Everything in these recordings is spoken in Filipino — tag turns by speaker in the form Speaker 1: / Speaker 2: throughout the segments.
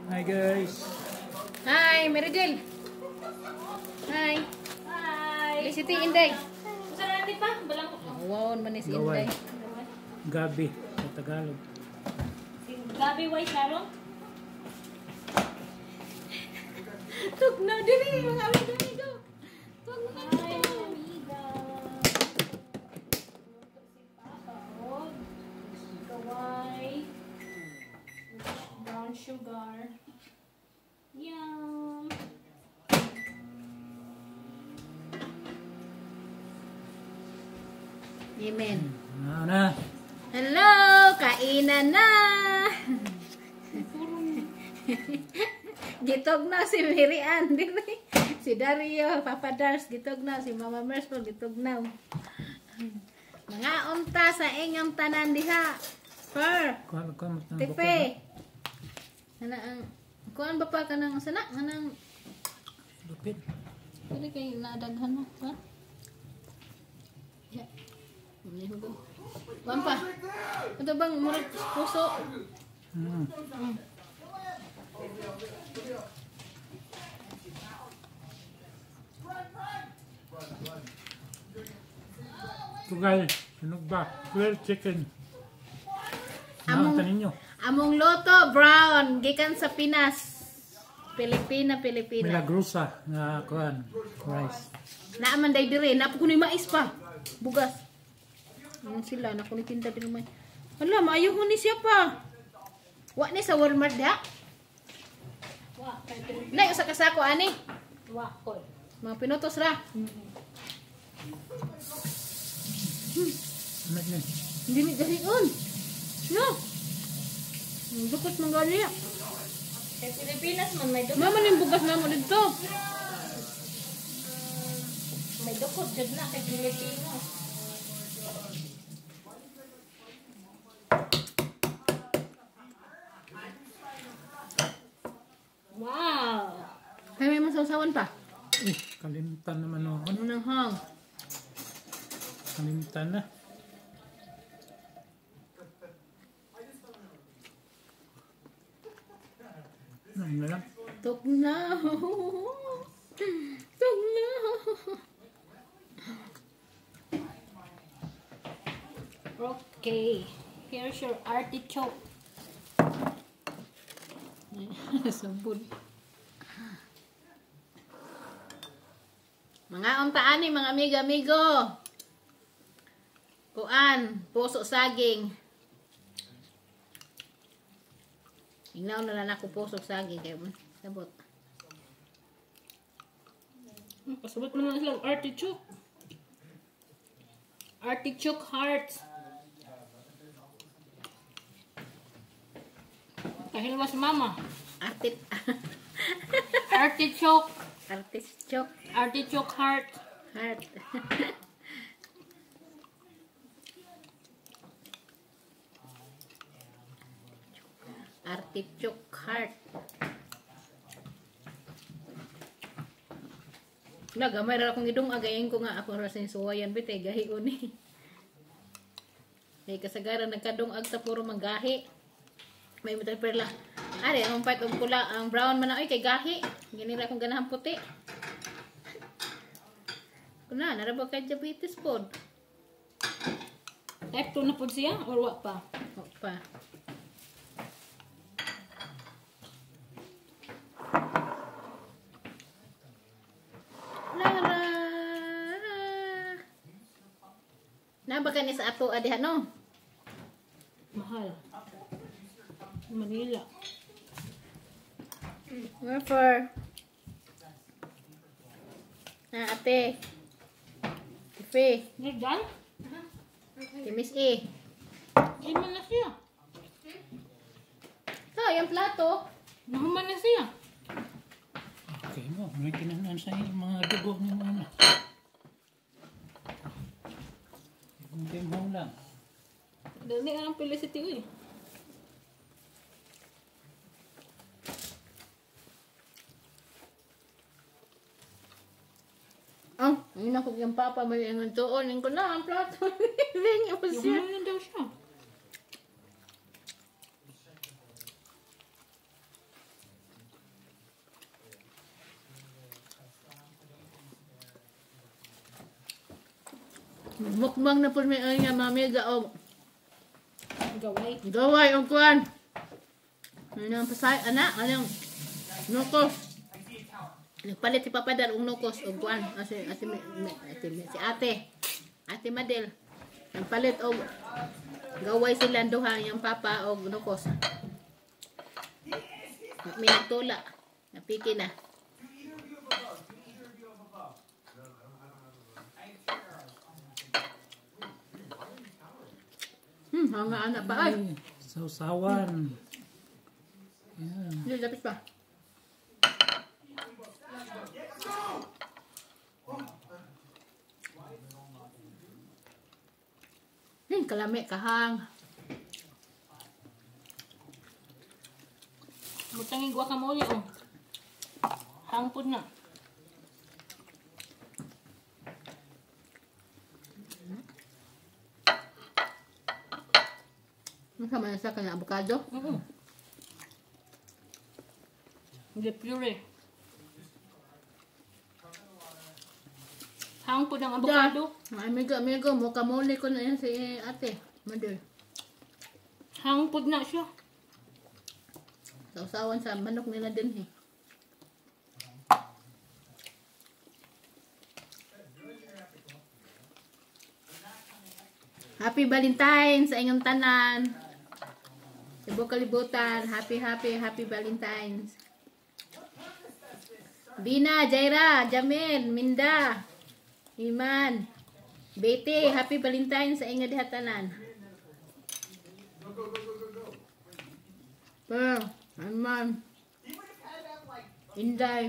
Speaker 1: Hi guys.
Speaker 2: Hi, Meridel. Hi.
Speaker 3: Hi.
Speaker 2: Felicity Inday.
Speaker 3: Saan natin pa? Balang ko.
Speaker 2: Wow, man si
Speaker 1: Gaway.
Speaker 2: Inday.
Speaker 1: Gabi sa Tagalog.
Speaker 3: Si Gabi White Sharon.
Speaker 2: Tugnaw diri mga amigo. Tugnaw.
Speaker 3: Hi, amiga. Si Papa. Oh. Gaway. Brown sugar. Yum.
Speaker 2: Amen.
Speaker 1: Na.
Speaker 2: Hello, kainan na. Gitog na si Mary Ann diri. Si Dario, Papa Dars gitog na, si Mama Merspo gitog na. Mga unta sa inyong tanan diha. Per.
Speaker 1: Kuan
Speaker 2: Tipe. Ana ang kuan ba pa kanang sana kanang
Speaker 1: Lupit.
Speaker 2: pili kay nadaghan mo, ha? Ya. Ini ko. Kuan pa. Ito bang murag puso?
Speaker 1: Ito guys, sunog ba? Grilled chicken.
Speaker 2: Among-
Speaker 1: Nakita ninyo.
Speaker 2: Among loto brown gikan sa Pinas. Pilipina.
Speaker 1: Milagrosa na kuan. Rice.
Speaker 2: Naaman day dire, napo kuno mais pa. Bugas. Ano sila na kuno tinda dire may. Hala, maayo mo ni siya pa. Wa ni sa Walmart da.
Speaker 3: Wa.
Speaker 2: Nay usa ka sako ani.
Speaker 3: Wa ko.
Speaker 2: Mga pinutos ra.
Speaker 1: Ano yun?
Speaker 2: Hindi mi gahion. No. Dukot man gali.
Speaker 3: Sa Pilipinas man may dukot.
Speaker 2: Mama ning bugas namo didto.
Speaker 3: May dukot jud na kay Pilipino. Wow.
Speaker 2: Kay may masawsawan pa.
Speaker 1: Kalimutan naman ako.
Speaker 2: Ano nang hang?
Speaker 1: Kalimutan na. Ano na lang?
Speaker 2: Tugnaw. Tugnaw.
Speaker 3: Okay. Here's your artichoke.
Speaker 2: Sabon. Mga untaan ni mga amigo-amigo. Kuan, puso saging. Ingnaw na lang ako puso saging kay sabot.
Speaker 3: Pasabot mo na silang artichoke. Artichoke hearts. Kahilwa si mama. Artichoke.
Speaker 2: Artichoke
Speaker 3: Artichoke heart.
Speaker 2: heart. Artichoke heart. Na gamay ra akong idong agayin ko nga ako ra sa suwayan bite gahi uni. May kasagaran nagkadong agta puro manggahi. May mutay perla. Ari ang part og pula ang brown man na oy kay gahi. Ginira akong ganahan puti. Kuna narabog kay diabetes pod.
Speaker 3: Type 2 na po siya or what pa?
Speaker 2: O pa. La la la. Nabaka ni sa ato adiha no?
Speaker 3: Mahal. Manila.
Speaker 2: Wherefore? Ate. Tipe.
Speaker 3: You're done?
Speaker 2: Si Miss E.
Speaker 3: Iman na siya.
Speaker 2: Yung plato.
Speaker 3: Nahuman na siya.
Speaker 1: Okay mo. May kinanan sa mga dugo ng ano. Hindi mo lang.
Speaker 3: Dali ang Felicity uy.
Speaker 2: Yun ako yung papa may ang doon. Yung ko na ang plato. Ring mo siya.
Speaker 3: Nahuman na daw siya.
Speaker 2: Mukbang na po may ay nga mamiga o
Speaker 3: Gaway.
Speaker 2: gaway o kuan. Ano ang pasay, anong nukos. Nagpalit si Papa Dar og nukos o kuan. Si ate Madel. Nagpalit og gaway sila duha yung Papa og nukos. May nagtula. Napiki na. Hanga anak pa ay.
Speaker 1: Sausawan. Yan.
Speaker 2: Hindi, lapis pa. Kalami, kahang.
Speaker 3: Butangin guacamole oh. Hangpod na.
Speaker 2: Ano sa manasa ka na avocado?
Speaker 3: Hindi pure. Hangpod ng avocado.
Speaker 2: Ay, amigo, mukamuli ko na yan si ate. Madel.
Speaker 3: Hangpod na siya.
Speaker 2: Sausawan sa manok nila din eh. Happy Valentine's sa inyong tanan. Ibu kalibutan. Happy Valentine's. Bina, Jaira, Jamil, Minda, Iman, Betty, Happy Valentine's sa inyong dihatanan. Pearl, Arman, Inday,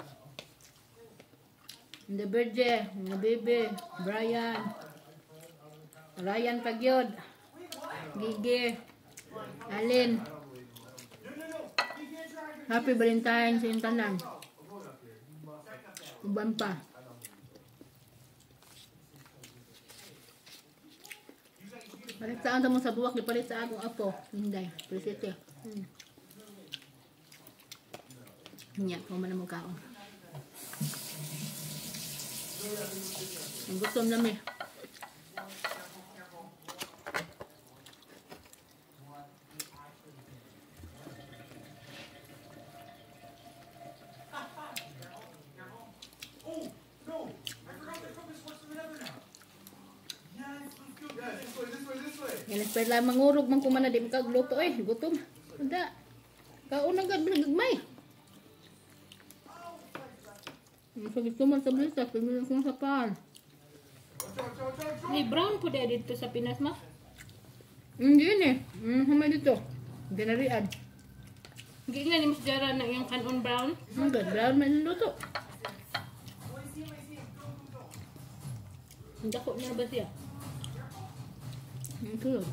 Speaker 2: The Birde, Bebe, Brian, Ryan Pagyod, Gigi, Alin. Happy Valentine's sa inyong tanan. Uban pa. Palit saan mo sa buwak, ipalit sa akong apo. Hindi, presete. Niya, kuman na mo kaon. Ang gutom namin. Yan pala mangurog man kumana di makagluto eh, gutom. Ada. Kauna gad binagmay. Sakit ko man sa blisa, pimilang kong sapal.
Speaker 3: May brown po dahil dito sa Pinas ma.
Speaker 2: Hindi yun eh. Hamay dito. Ganarian.
Speaker 3: Hindi nga ni Mas Jara na yung kanon brown.
Speaker 2: Hanggang brown man luto.
Speaker 3: Ang dako niya ba siya?
Speaker 2: Ang tulog.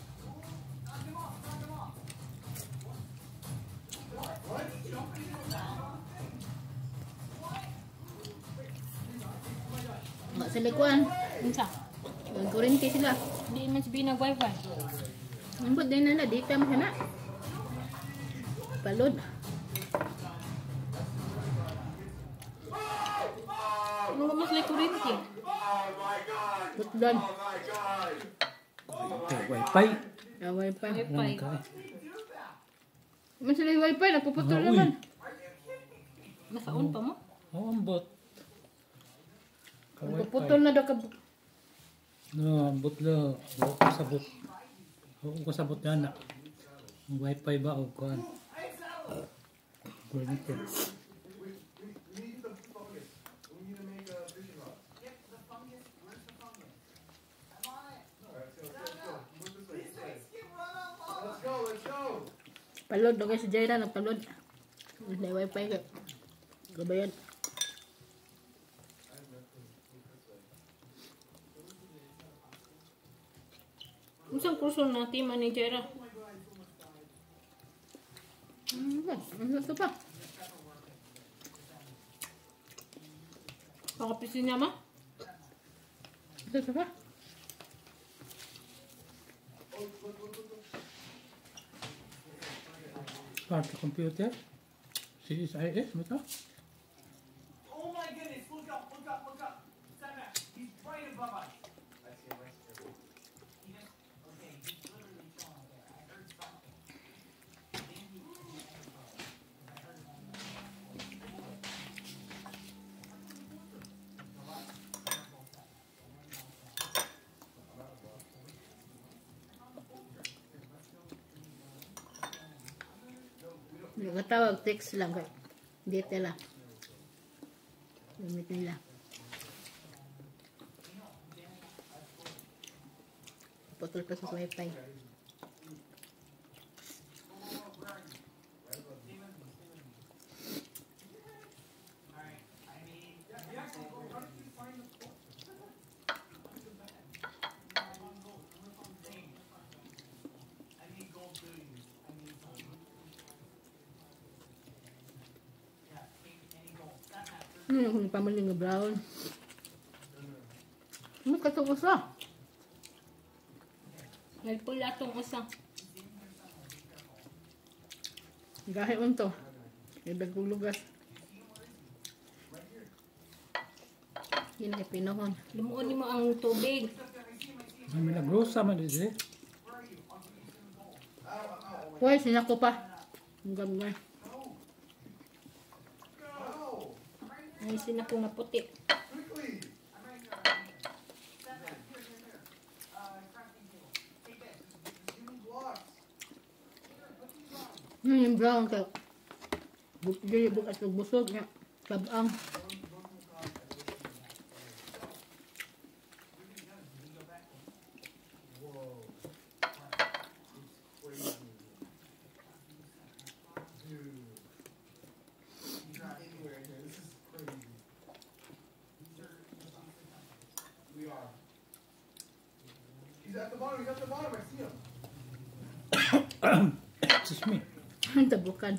Speaker 2: Mak sa likuan.
Speaker 3: Unsa?
Speaker 2: Nagkurinti sila.
Speaker 3: Di man si binag wifi.
Speaker 2: Ambot din na na. Dita mo siya na. Palod.
Speaker 3: Ano ba mas like kurinti?
Speaker 2: Putdan.
Speaker 1: Okay, wifi.
Speaker 2: Away pa.
Speaker 3: Wifi.
Speaker 2: Man sila yung wifi. Napuputol
Speaker 1: Uy.
Speaker 2: naman.
Speaker 3: Nasa-on pa mo?
Speaker 1: Oh, ambot.
Speaker 2: Napuputol na daw ka.
Speaker 1: No, ambot lo. Huwag ko sabot. Huwag ko sabot na na. Ang wifi ba o kuhan? Kuryente.
Speaker 2: Palod. Dugay si Jaira. Nagpalod. May wifi ka. Gabayan.
Speaker 3: Unsang kurso na team ni Jera?
Speaker 2: Ano ito pa?
Speaker 3: Pakapisin niya ma?
Speaker 2: Ito pa?
Speaker 1: Part of computer. CSIS, ano ito?
Speaker 4: Oh my goodness, look up. He's right above us.
Speaker 2: Nagkatawag, text lang kay dito lang. Gamit nila. Putol pa sa wifi. Kung pamaling nga brown. Ano katukusa?
Speaker 3: Nagpula tong usa.
Speaker 2: Gahe unto. Ibig kong lugas. Yun ay pinuhon.
Speaker 3: Lumuon mo ang tubig.
Speaker 1: May nagrusa man dito.
Speaker 2: Hoy, sinako pa. Ang gamay.
Speaker 3: Ay sinako nga puti.
Speaker 2: Yung brown ka. Dili bukas busog nga. Tabang.
Speaker 4: He's at the bottom. He's at the bottom. I see him.
Speaker 1: Excuse me.
Speaker 2: Tabukan.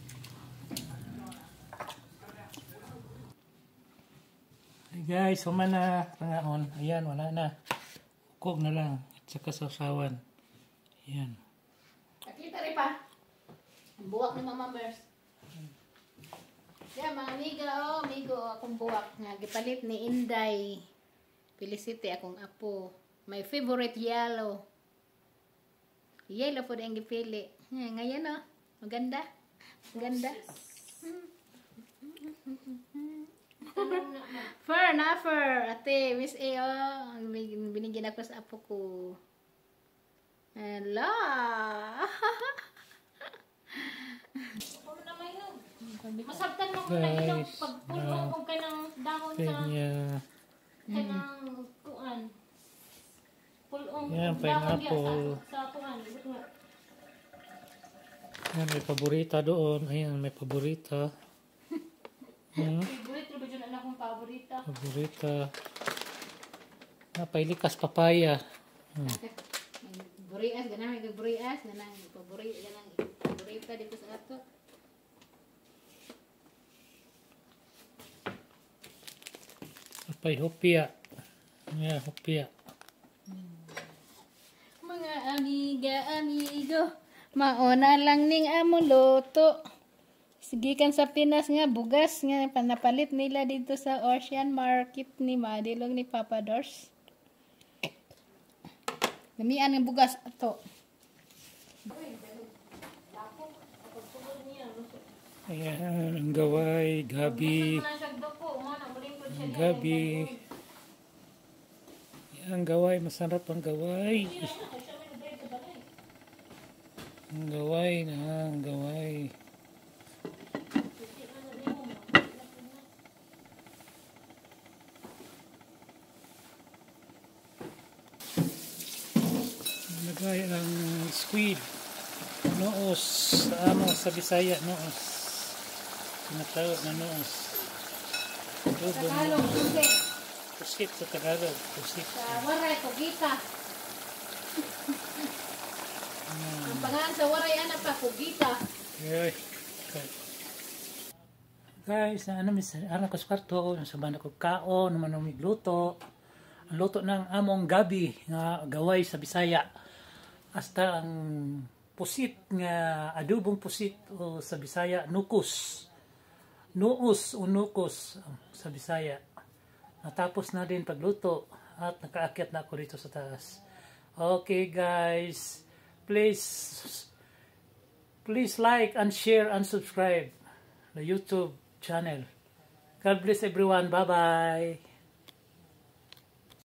Speaker 1: Hey guys, human na pangaon. Ayan, wala na. Kog na lang. At saka sausawan. Ayan.
Speaker 2: Nakita rin pa. Ang buwak ni Mama Bears. Yeah, mga amiga, amigo, akong buwak nga gipalit ni Inday. Felicity akong apo. My favorite yellow. Yellow po din ang gipili. Ngayon maganda. Maganda. Fur. Ate, Miss A, binigyan ako sa apo ko. Hello.
Speaker 3: Masabtan mo ko na ilang pagpulo ko ka ng dahon sa kanang kuan. Pulong
Speaker 1: Yan, pineapple.
Speaker 3: sa kuan.
Speaker 1: Ayan, may paborita doon. Ayan, may paborita.
Speaker 3: Favorite ba dyan akong paborita?
Speaker 1: Paborita. Pailikas papaya.
Speaker 2: Burias, ganang burias, ganang paborita dito sa ato.
Speaker 1: Apay hopia. Ayan, hopia.
Speaker 2: Mga amigo, mauna lang ning among luto. Sigikan sa Pinas nga bugas nga panapalit nila dito sa Ocean Market ni Madilong ni Papa Dors. Gamian ng bugas ato.
Speaker 1: Ayan, ang gaway, gabi. Ang gabi. Ang gaway, masarap ang gaway. Ang gaway na, ang gaway. Nagay ang squid. Noos. Sa Bisaya, noos. Tinatawag na noos.
Speaker 2: Tagalog, pusit.
Speaker 1: Pusit sa Tagalog. Pusit.
Speaker 2: Sa waray, pugita. Ang pangalan sa waray, anak pa, pugita.
Speaker 1: Okay. Guys, anak ko sa kwarto, sa banda ko kaon, naman ang migluto. Ang luto ng among gabi nga gaway sa Bisaya. Hasta ang pusit nga adubong pusit o sa Bisaya, nukus. Nuus o nukos sa Bisaya. Natapos na din pagluto at nakaakyat na ako dito sa taas. Okay guys, please like and share and subscribe the YouTube channel. God bless everyone. Bye-bye.